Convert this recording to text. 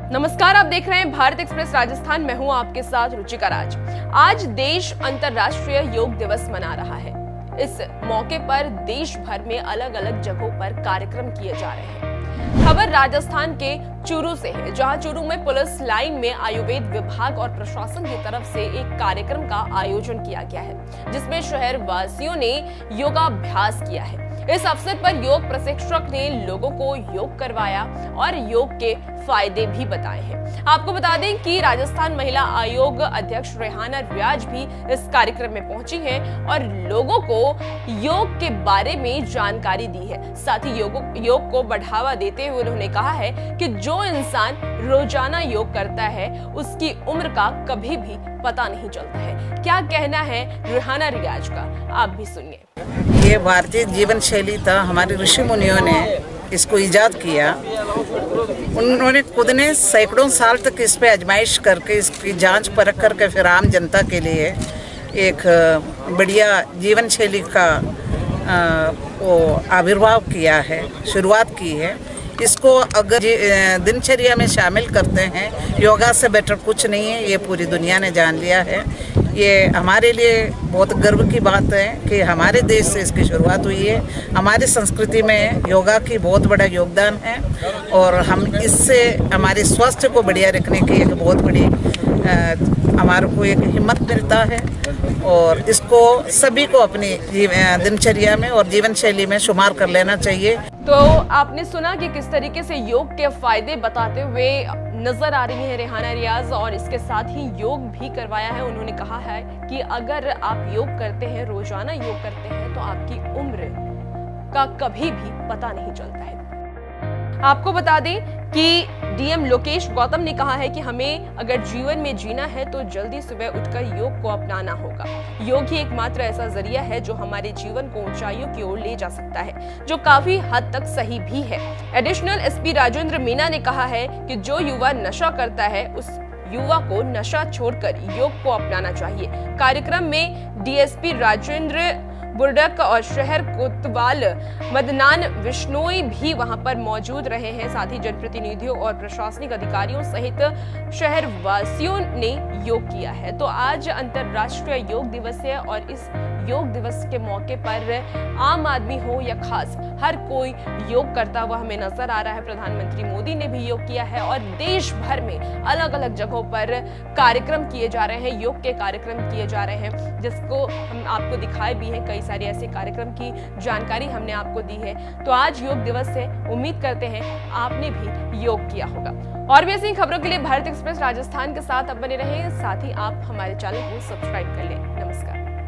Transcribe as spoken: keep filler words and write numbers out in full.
नमस्कार, आप देख रहे हैं भारत एक्सप्रेस राजस्थान। मैं हूं आपके साथ रुचिका राज। आज देश अंतर्राष्ट्रीय योग दिवस मना रहा है। इस मौके पर देश भर में अलग अलग जगहों पर कार्यक्रम किए जा रहे हैं। खबर राजस्थान के चूरू से है, जहां चूरू में पुलिस लाइन में आयुर्वेद विभाग और प्रशासन की तरफ से एक कार्यक्रम का आयोजन किया गया है, जिसमें शहर वासियों ने योगाभ्यास किया है। इस अवसर पर योग प्रशिक्षक ने लोगों को योग करवाया और योग के फायदे भी बताए हैं। आपको बता दें कि राजस्थान महिला आयोग अध्यक्ष रेहाना रियाज भी इस कार्यक्रम में पहुंची हैं और लोगों को योग के बारे में जानकारी दी है। साथ ही योग योग को बढ़ावा देते हुए उन्होंने कहा है कि जो इंसान रोजाना योग करता है उसकी उम्र का कभी भी पता नहीं चलता है। क्या कहना है रेहाना रियाज का, आप भी सुनिए। ये भारतीय जीवन शैली था, हमारे ऋषि मुनियों ने इसको इजाद किया। उन्होंने खुद ने सैकड़ों साल तक इस पे आजमाइश करके इसकी जांच परख करके फिर आम जनता के लिए एक बढ़िया जीवन शैली का वो आविर्भाव किया है, शुरुआत की है। इसको अगर दिनचर्या में शामिल करते हैं, योगा से बेटर कुछ नहीं है, ये पूरी दुनिया ने जान लिया है। ये हमारे लिए बहुत गर्व की बात है कि हमारे देश से इसकी शुरुआत हुई है। हमारी संस्कृति में योगा की बहुत बड़ा योगदान है और हम इससे हमारे स्वास्थ्य को बढ़िया रखने की एक बहुत बड़ी हमारे को एक हिम्मत मिलता है और इसको सभी को अपनी दिनचर्या में और जीवन शैली में शुमार कर लेना चाहिए। तो आपने सुना कि किस तरीके से योग के फायदे बताते हुए नजर आ रही है रेहाना रियाज, और इसके साथ ही योग भी करवाया है। उन्होंने कहा है कि अगर आप योग करते हैं, रोजाना योग करते हैं, तो आपकी उम्र का कभी भी पता नहीं चलता है। आपको बता दें कि डीएम लोकेश गौतम ने कहा है कि हमें अगर जीवन में जीना है तो जल्दी सुबह उठकर योग को अपनाना होगा। योग ही एकमात्र ऐसा जरिया है जो हमारे जीवन को ऊंचाइयों की ओर ले जा सकता है, जो काफी हद तक सही भी है। एडिशनल एसपी राजेंद्र मीना ने कहा है कि जो युवा नशा करता है उस युवा को नशा छोड़कर योग को अपनाना चाहिए। कार्यक्रम में डीएसपी राजेंद्र बुर्डक और शहर कोतवाल मदनान विश्नोई भी वहां पर मौजूद रहे हैं। साथ ही जनप्रतिनिधियों और प्रशासनिक अधिकारियों सहित शहर वासियों ने योग किया है। तो आज अंतर्राष्ट्रीय योग दिवस है और इस योग दिवस के मौके पर आम आदमी हो या खास, हर कोई योग करता हुआ हमें नजर आ रहा है। प्रधानमंत्री मोदी ने भी योग किया है और देश भर में अलग अलग जगहों पर कार्यक्रम किए जा रहे हैं, योग के कार्यक्रम किए जा रहे हैं, जिसको हम आपको दिखाए भी हैं। कई सारे ऐसे कार्यक्रम की जानकारी हमने आपको दी है। तो आज योग दिवस है, उम्मीद करते हैं आपने भी योग किया होगा। और भी ऐसी खबरों के लिए भारत एक्सप्रेस राजस्थान के साथ अब बने रहें। साथ ही आप हमारे चैनल को सब्सक्राइब कर लें। नमस्कार।